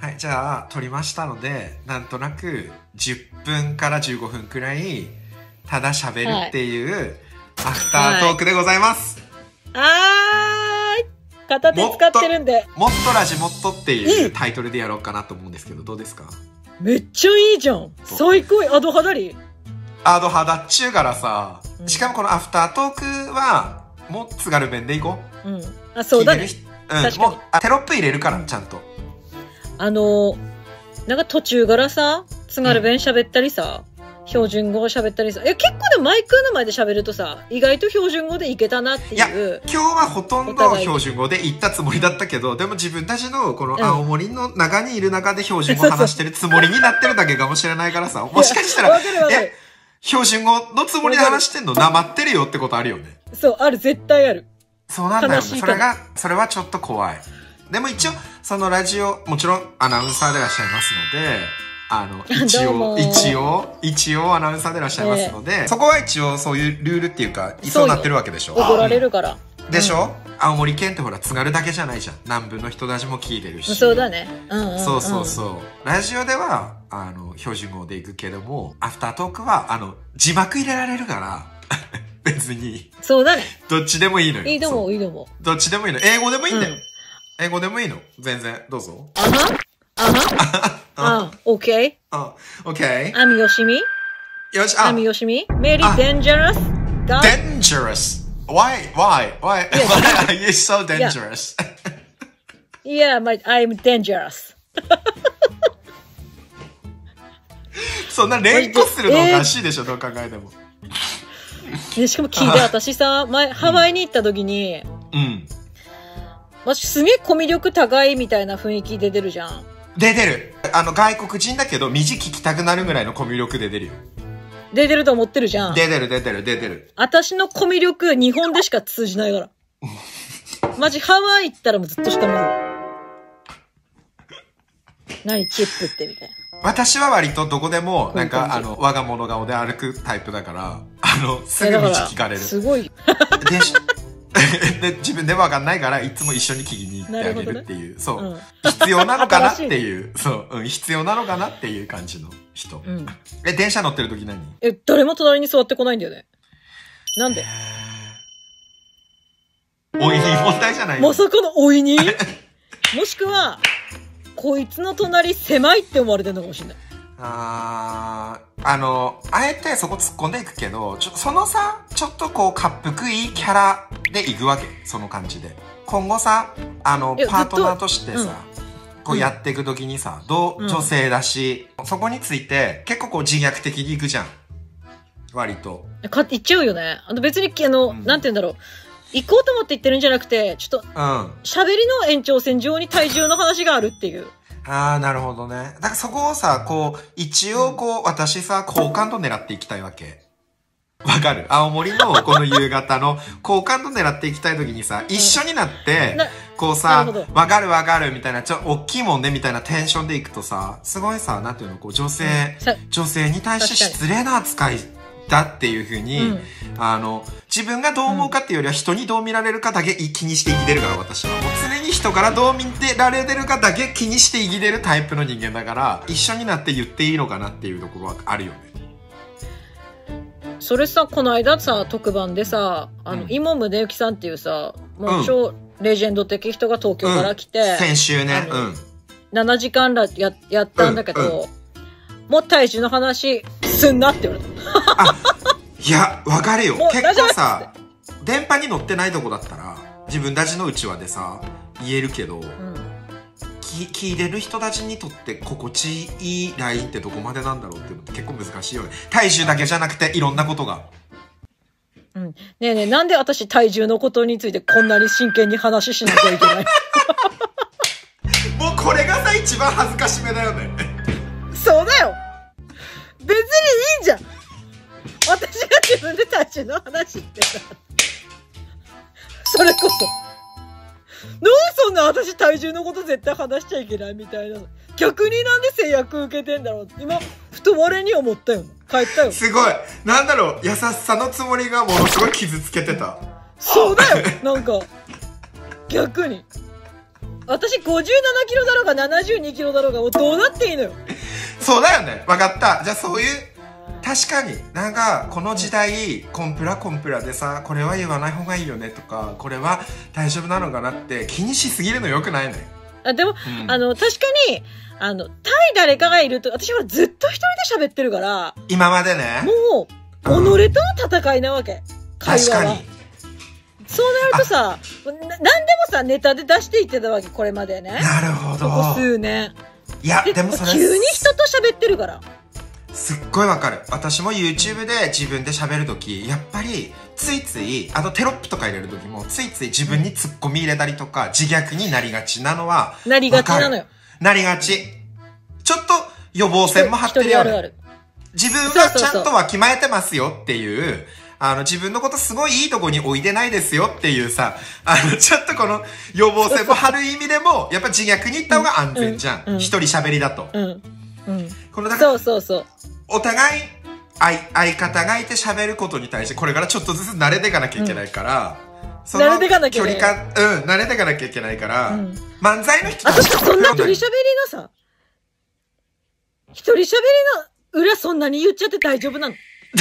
はい、じゃあ撮りましたので、なんとなく10分から15分くらいただ喋るっていうアフタートークでございます。 はい、片手使ってるんで、 もっとラジモットっていうタイトルでやろうかなと思うんですけど、どうですか？ めっちゃいいじゃん。最高。アド派だりアド派だっちゅうからさ、しかもこのアフタートークはもう津軽弁でいこう。 うん。あ、そうだね。 確かに。もうテロップ入れるから、ちゃんと。 なんか途中からさ、津軽弁喋ったりさ、標準語喋ったりさ、結構でもマイクの前で喋るとさ、意外と標準語でいけたなっていう。いや、 今日はほとんど標準語で言ったつもりだったけど、でも自分たちのこの青森の中にいる中で標準語話してるつもりになってるだけかもしれないからさ、もしかしたら、標準語のつもりで話してんのなまってるよってことあるよね。 そう、ある、絶対ある。 そうなんだよね。それはちょっと怖い。でも一応、そのラジオ、もちろんアナウンサーでいらっしゃいますので、一応アナウンサーでいらっしゃいますので、そこは一応そういうルールっていうか、そうなってるわけでしょ。 怒られるから。 でしょ、青森県ってほら、津軽だけじゃないじゃん。南部の人たちも聞いてるし。 そうだね。 そうそうそう。ラジオでは、標準語で行くけども、アフタートークは、字幕入れられるから、別に。 そうだね。 どっちでもいいのよ。 いいと思う、いいと思う。 どっちでもいいの。英語でもいいんだよ。英語でもいいの。全然、どうぞ。 OK? OK? I'm Yoshimi. よし、 I'm Yoshimi. Very dangerous. Dangerous? Why are you so dangerous? Yeah, I'm dangerous. そんな連呼するのおかしいでしょ、どう考えても。 しかも聞いて、私さ、前、ハワイに行った時に、私すげえコミュ力高いみたいな雰囲気出てるじゃん。 出てる。外国人だけど、耳聞きたくなるぐらいのコミュ力出てるよ。 出てると思ってるじゃん。 出てる。 私のコミュ力、日本でしか通じないから。マジハワイ行ったらもうずっと下向く。何チップってみたいな。 私は割とどこでも、なんか、我が物顔で歩くタイプだから、すぐ道聞かれる。 すごい。 で、自分でわかんないから、いつも一緒に聞きに行ってあげるっていう。そう。必要なのかなっていう。そう。必要なのかなっていう感じの人。電車乗ってる時何？ 誰も隣に座ってこないんだよね。なんで？ おいに問題じゃないまさかのおいにもしくは、こいつの隣狭いって思われてるのかもしれない。あえてそこ突っ込んでいくけど、そのさ、ちょっとこう、かっぷくいいキャラでいくわけ。その感じで。今後さ、パートナーとしてさ、こうやっていくときにさ、女性だし、そこについて、結構こう自虐的にいくじゃん。割と。 言っちゃうよね。別に、なんて言うんだろう。行こうと思って言ってるんじゃなくて、ちょっと、喋りの延長線上に体重の話があるっていう。 ああ、なるほどね。だからそこをさ、こう、一応こう、私さ、好感度狙っていきたいわけ。わかる？青森のこの夕方の好感度狙っていきたい時にさ、一緒になって、こうさ、わかるみたいな、大きいもんねみたいなテンションでいくとさ、すごいさ、なんていうの、こう、女性に対して失礼な扱いだっていう風に、自分がどう思うかっていうよりは人にどう見られるかだけ気にして生きてるから私は。もう常に人からどう見てられてるかだけ気にして生きてるタイプの人間だから、一緒になって言っていいのかなっていうところはあるよね。 それさ、この間さ、特番でさ、今宗行さんっていうさ、もう超レジェンド的人が東京から来て、 先週ね、 7時間やったんだけど、もう体重の話すんなって言われた。 いや、わかるよ。結構さ、電波に乗ってないとこだったら、自分たちのうちわでさ、言えるけど、聞いてる人たちにとって心地いいラインってどこまでなんだろうっていうのって結構難しいよね。体重だけじゃなくていろんなことが。 ねえねえ、なんで私体重のことについてこんなに真剣に話しなきゃいけないもうこれがさ、一番恥ずかしめだよね。 そうだよ。別にいいじゃん。私が自分で体重の話ってさ。それこそ。なんでそんな私体重のこと絶対話しちゃいけないみたいな。逆になんで制約受けてんだろうって今、ふと我に思ったよ。帰ったよ。 すごい。なんだろう。優しさのつもりがものすごい傷つけてた。 そうだよ。なんか、逆に。 私57キロだろうが72キロだろうがもうどうなっていいのよ。 そうだよね。わかった。じゃあそういう、確かに、なんか、この時代、コンプラでさ、これは言わない方がいいよねとか、これは大丈夫なのかなって気にしすぎるのよくないね。 でも、確かに、対誰かがいると、私はずっと一人で喋ってるから、 今までね。 もう、己との戦いなわけ。会話は。確かに。そうなるとさ、何でもさ、ネタで出していってたわけ、これまでね。 なるほど。 ここ数年。 いや、でもそれ。 急に人と喋ってるから。 すっごいわかる。私も YouTube で自分で喋るとき、やっぱり、ついつい、あとテロップとか入れるときも、ついつい自分にツッコミ入れたりとか、自虐になりがちなのは、 なりがちなのよ。 なりがち。ちょっと予防線も張ってるよね。自分はちゃんとわきまえてますよっていう、自分のことすごいいいとこに置いてないですよっていうさ、ちょっとこの予防線も張る意味でも、やっぱ自虐に行った方が安全じゃん。一人喋りだと。このだからそう。 お互い、相方がいて喋ることに対して、これからちょっとずつ慣れていかなきゃいけないから、その距離感、慣れていかなきゃいけないから、漫才の人たちそんな一人喋りのさ、一人喋りの裏そんなに言っちゃって大丈夫なの？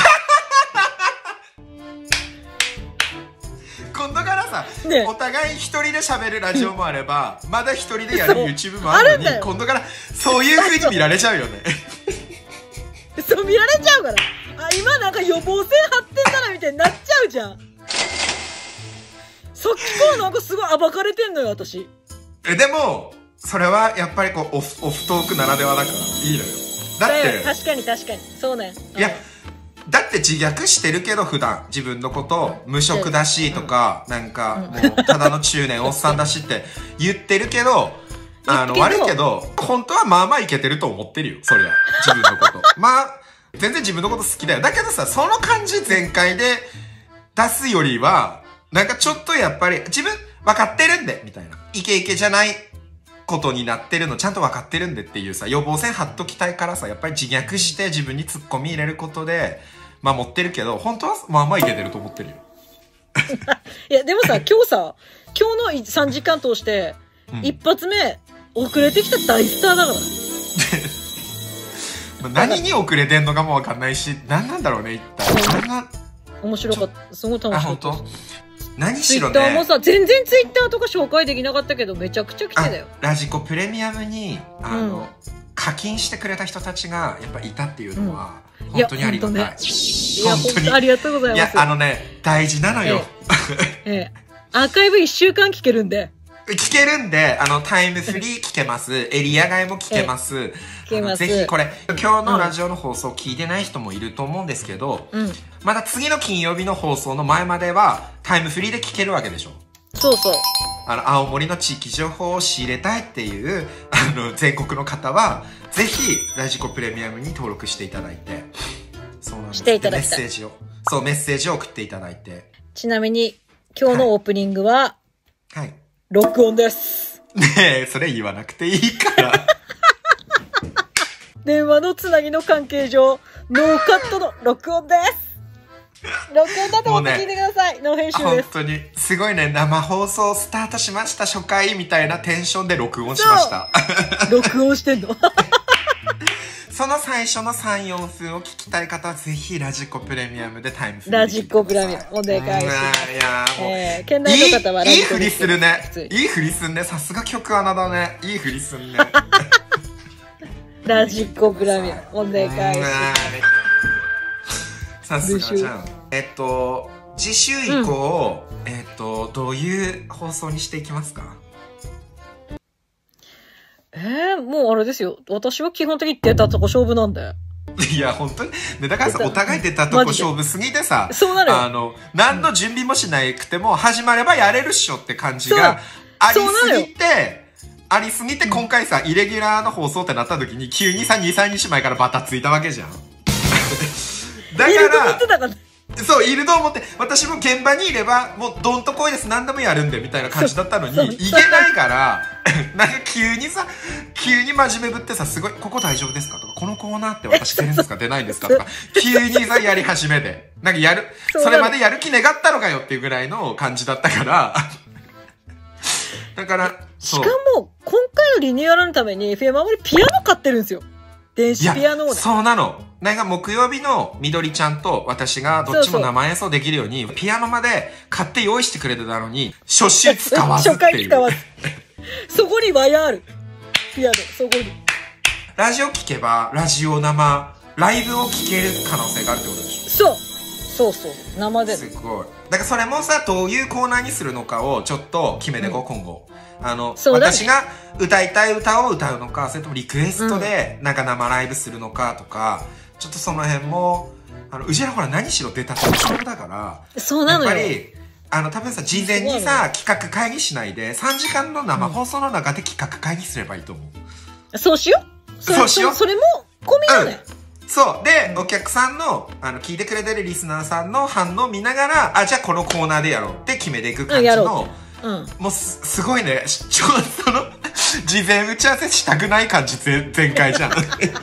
今度からさ、お互い一人で喋るラジオもあれば、まだ一人でやる YouTube もあるのに、今度からそういう風に見られちゃうよね。 そう見られちゃうから。今なんか予防線張ってんだなみたいになっちゃうじゃん。さっきからなんかすごい暴かれてんのよ、私。 でも、それはやっぱりこう、オフトークならではだから、いいのよ。だって。 確かに。そうね。 いや、だって自虐してるけど普段、自分のこと、無職だしとか、なんか、もう、ただの中年おっさんだしって言ってるけど、悪いけど、本当はまあまあいけてると思ってるよ、そりゃ。自分のこと。まあ、全然自分のこと好きだよ。だけどさ、その感じ全開で出すよりは、なんかちょっとやっぱり、自分分かってるんで、みたいな。イケイケじゃないことになってるの、ちゃんと分かってるんでっていうさ、予防線張っときたいからさ、やっぱり自虐して自分に突っ込み入れることで、まあ持ってるけど、本当はまあまあいけてると思ってるよ。 いや、でもさ、今日の3時間通して、一発目、遅れてきた大スターだから。 何に遅れてんのかもわかんないし、何なんだろうね、一体。 面白かった。すごい楽しかった。 本当？何しろね。 ツイッターもさ、全然ツイッターとか紹介できなかったけど、めちゃくちゃ来てたよ。 ラジコプレミアムに、課金してくれた人たちが、やっぱいたっていうのは、本当にありがたい。 いや、本当にありがとうございます。 いや、大事なのよ。 アーカイブ1週間聞けるんで。 聞けるんで、タイムフリー聞けます。エリア外も聞けます。ぜひこれ、今日のラジオの放送聞いてない人もいると思うんですけど、まだ次の金曜日の放送の前までは、タイムフリーで聞けるわけでしょ。 そうそう。 青森の地域情報を仕入れたいっていう、全国の方は、ぜひ、ラジコプレミアムに登録していただいて、そうなんです。 していただきたい。 メッセージを送っていただいて。 ちなみに、今日のオープニングは、 はい。 録音です。 ねえ、それ言わなくていいから。 電話のつなぎの関係上、ノーカットの録音です。録音だと思って聞いてください。ノー編集です。 本当に、すごいね、生放送スタートしました、初回みたいなテンションで録音しました。 録音してんのその最初の3、4分を聞きたい方はぜひラジコプレミアムでタイムフリーラジコプレミアムお願いします。 いやもう、 県内の方はラジコいいふりするね。いいふりすんね。さすが曲穴だね。いいふりすんね。 ラジコプレミアムお願いします。 さすがじゃん。次週以降、どういう放送にしていきますか？ もうあれですよ。私は基本的に出たとこ勝負なんで。 いや、本当に。ね、だからさ、お互い出たとこ勝負すぎてさ、 そうなのよ。 何の準備もしなくても、始まればやれるっしょって感じがありすぎて、今回さ、イレギュラーの放送ってなった時に、急にさ、2、3日前からバタついたわけじゃん。だから、そう、いると思って、私も現場にいれば、もうどんとこいです、何でもやるんで、みたいな感じだったのに、いけないから、なんか急に真面目ぶってさ、すごい、ここ大丈夫ですかとか、このコーナーって私出るんですか出ないんですかとか、急にさ、やり始めて、なんかそれまでやる気願ったのかよっていうぐらいの感じだったから、 だから、 しかも、今回のリニューアルのために、FM 青森ピアノ買ってるんですよ。電子ピアノをね。 そうなの。なんか木曜日のみどりちゃんと私がどっちも生演奏できるように、ピアノまで買って用意してくれてたのに、初週使わずっていう。 初回使わず。そこにワイヤーある。ピアノ、そこに。 ラジオ聞けば、ラジオ生、ライブを聞ける可能性があるってことでしょ。そう。生で。 すごい。だからそれもさ、どういうコーナーにするのかをちょっと決めてこう、今後。私が歌いたい歌を歌うのか、それともリクエストでなんか生ライブするのかとか、ちょっとその辺も、うちらほら何しろ出たって勝負だから、 そうなのよ。 やっぱり、多分さ、事前にさ、企画会議しないで、3時間の生放送の中で企画会議すればいいと思う。 そうしよう。それも込みよね。 そう。で、お客さんの、聞いてくれてるリスナーさんの反応を見ながら、じゃあこのコーナーでやろうって決めていく感じの、もうすごいね、事前打ち合わせしたくない感じ全開じゃん。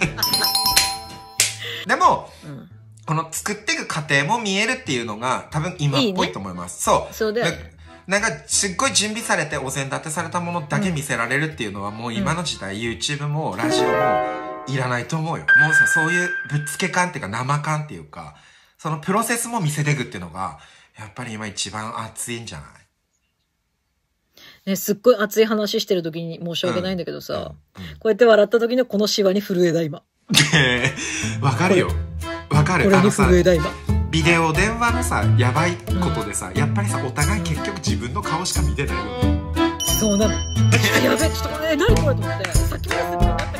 でも、この作っていく過程も見えるっていうのが多分今っぽいと思います。 そうだよね。 なんかすっごい準備されてお膳立てされたものだけ見せられるっていうのはもう今の時代、YouTube もラジオもいらないと思うよ。もうさ、そういうぶっつけ感っていうか生感っていうか、そのプロセスも見せていくっていうのが、やっぱり今一番熱いんじゃない？ ね、すっごい熱い話してる時に申し訳ないんだけどさ、こうやって笑った時のこのシワに震えだ今。 わかるよ。わかる。 これに震えだ今。 ビデオ電話のさ、やばいことでさ、やっぱりさ、お互い結局自分の顔しか見てないよね。 そうなの。やべえ、ちょっとこれ、何これと思って、さっきまですぐになった